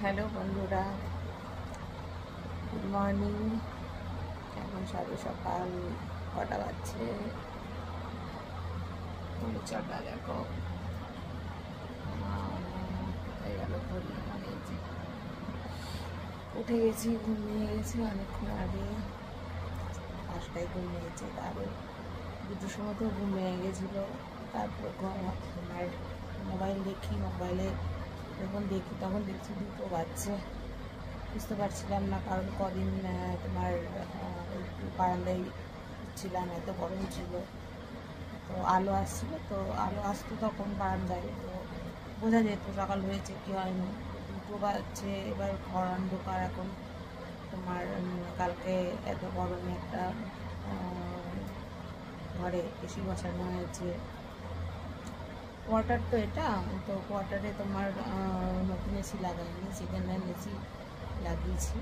Hello বন্ধুরা, good morning. এখন সকাল 6টা বাজছে। চটা দেখো কোথায় গেল ঘড়ি। উঠে গেছি, ঘুমিয়ে গেছি অনেকক্ষণ আগে। 5টায় ঘুমিয়ে গেছি, তারপরে 2টোর সময় তো ঘুমিয়ে গেছিলো। তারপর তোমার মোবাইল দেখি, মোবাইলে যখন দেখি তখন দেখছি 2টো বাজছে। বুঝতে পারছিলাম না, কারণ কদিন তোমার একটু বারান্দায় ছিলাম, এত গরম ছিল। তো আলো আসছিলো, তো আলো আসতো তখন বারান্দায়, তো বোঝা যেত সকাল হয়েছে কি হয়নি। 2টো বাজছে, এবার ঘর অন্ধকার এখন। তোমার কালকে এত গরমে একটা ঘরে এসি বসানো হয়েছে। কোয়ার্টার তো এটা, তো কোয়ার্টারে তোমার নতুন এসি লাগাইনি, সেকেন্ড হ্যান্ড এসি লাগিয়েছি।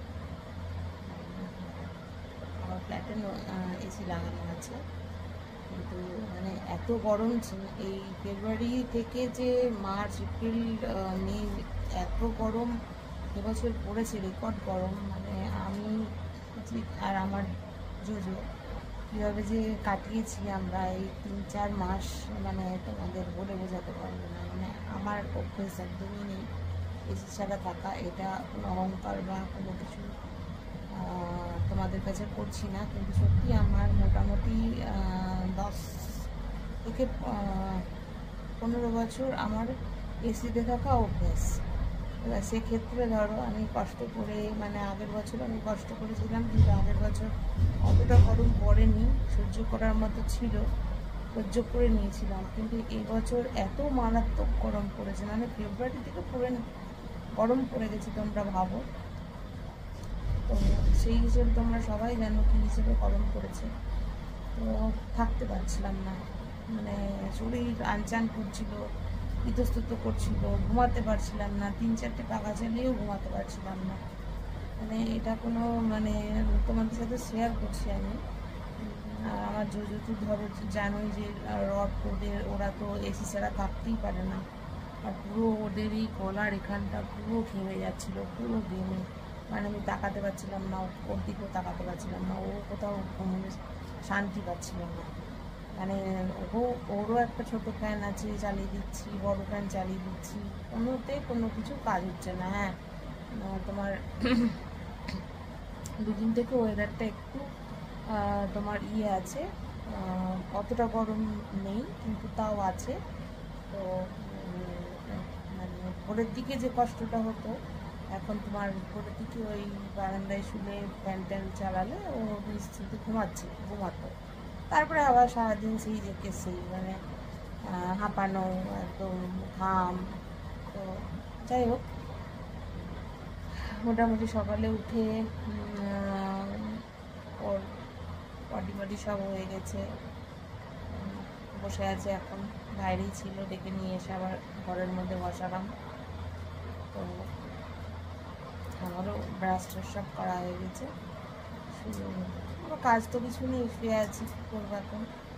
আমার ফ্ল্যাটে এসি লাগানো আছে, কিন্তু মানে এত গরম ছিল এই ফেব্রুয়ারি থেকে, যে মার্চ এপ্রিল মে এত গরম এবছর পড়েছে, রেকর্ড গরম। মানে আমি আর আমার জোজো কীভাবে যে কাটিয়েছি আমরা এই 3-4 মাস, মানে তোমাদের বলে বোঝাতে পারবো না। মানে আমার অভ্যেস একদমই নেই এসি ছাড়া থাকা। এটা কোনো অহংকার বা কোনো কিছু তোমাদের কাছে করছি না, কিন্তু সত্যি আমার মোটামুটি 10 থেকে 15 বছর আমার এসিতে থাকা অভ্যেস। এবার সেক্ষেত্রে ধরো আমি কষ্ট করে, মানে আগের বছর আমি কষ্ট করেছিলাম, কিন্তু আগের বছর অতটা গরম পড়েনি, সহ্য করার মতো ছিল, সহ্য করে নিয়েছিলাম। কিন্তু এবছর এত মারাত্মক গরম পড়েছে, মানে ফেব্রুয়ারি থেকে গরম পড়ে গেছে, তোমরা ভাবো। তো সেই হিসেবে তোমরা সবাই জানো কী হিসেবে গরম পড়েছে। তো থাকতে পারছিলাম না, মানে শরীর আনচান করছিল, ইতস্তত করছিল, ঘুমাতে পারছিলাম না। 3-4টে পাখা চালিয়েও ঘুমাতে পারছিলাম না। মানে এটা কোনো, মানে তোমাদের সাথে শেয়ার করছি আমি। আর আমার জোজো তো ধরো জানোই যে রড, ওরা তো এসি ছাড়া থাকতেই পারে না। আর পুরো ওদেরই গলার এখানটা পুরো ঘেমে যাচ্ছিলো, পুরো ঘেমে। মানে আমি তাকাতে পারছিলাম না, ওর দিকেও তাকাতে পারছিলাম না, ও কোথাও শান্তি পাচ্ছিলাম না। মানে ওরও একটা ছোটো ফ্যান আছে, চালিয়ে দিচ্ছি, বড় ফ্যান চালিয়ে দিচ্ছি, কোনোতে কোনো কিছু কাজ হচ্ছে না। হ্যাঁ, তোমার 2 দিন থেকে ওয়েদারটা একটু তোমার আছে, অতটা গরম নেই, কিন্তু তাও আছে। তো মানে ভোরের দিকে যে কষ্টটা হতো, এখন তোমার ভোরের দিকে ওই বারান্দায় শুলে ফ্যান ট্যান চালালে ও নিশ্চিন্তে ঘুমাতো। তারপরে আবার সারাদিন সেই যে সেই মানে হাঁপানো, একদম ঘাম। তো যাই হোক, মোটামুটি সকালে উঠে ওর বডি সব হয়ে গেছে, বসে আছে এখন। বাইরেই ছিল, ডেকে নিয়ে এসে আবার ঘরের মধ্যে বসালাম। তো আমারও ব্রাশ ট্রাশ সব করা হয়ে গেছে, শুধু কাজ তো কিছু নেই, শুয়ে আছি, কী করবো এখন।